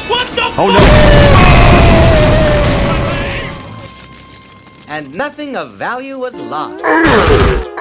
What the Oh no! And nothing of value was lost.